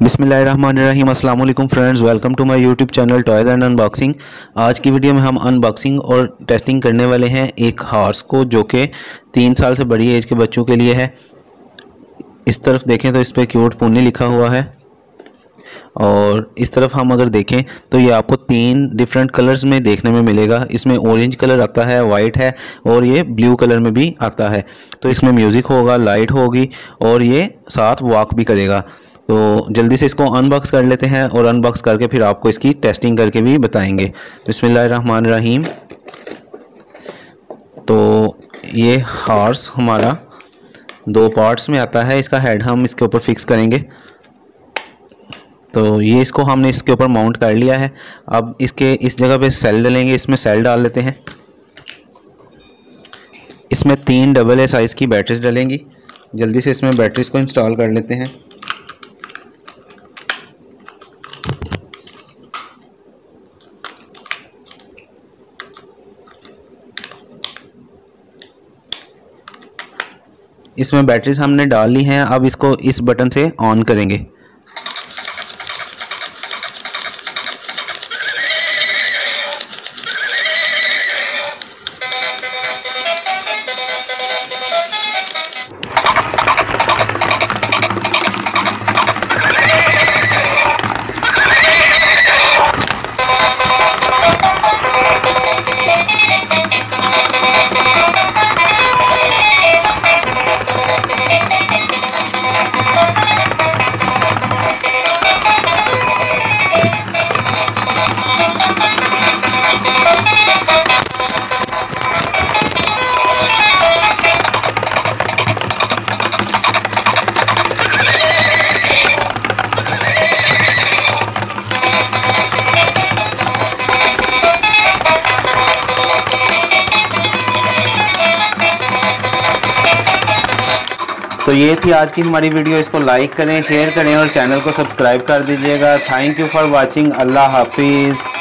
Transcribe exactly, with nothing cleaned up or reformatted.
बिस्मिल्लाहिर्रहमानिर्रहीम अस्सलाम वालेकुम friends, welcome to my YouTube channel toys and unboxing. आज की वीडियो में हम अनबॉक्सिंग और टेस्टिंग करने वाले हैं एक हॉर्स को, जो कि तीन साल से बड़ी एज के बच्चों के लिए है। इस तरफ देखें तो इस पर क्यूट पोनी लिखा हुआ है, और इस तरफ हम अगर देखें तो ये आपको तीन डिफरेंट कलर्स में देखने में मिलेगा। इसमें ऑरेंज कलर आता है, वाइट है और ये ब्लू कलर में भी आता है। तो इसमें म्यूज़िक होगा, लाइट होगी और ये साथ वॉक भी करेगा। तो जल्दी से इसको अनबॉक्स कर लेते हैं और अनबॉक्स करके फिर आपको इसकी टेस्टिंग करके भी बताएंगे। बिस्मिल्लाहिर्रहमानिर्रहीम। तो ये हॉर्स हमारा दो पार्ट्स में आता है। इसका हेड हम इसके ऊपर फिक्स करेंगे। तो ये इसको हमने इसके ऊपर माउंट कर लिया है। अब इसके इस जगह पे सेल डालेंगे, इसमें सेल डाल लेते हैं। इसमें तीन डबल ए साइज़ की बैटरीज डलेंगी। जल्दी से इसमें बैटरीज को इंस्टॉल कर लेते हैं। इसमें बैटरीज हमने डाल ली हैं। अब इसको इस बटन से ऑन करेंगे। तो ये थी आज की हमारी वीडियो। इसको लाइक करें, शेयर करें और चैनल को सब्सक्राइब कर दीजिएगा। Thank you for watching. अल्लाह हाफिज़।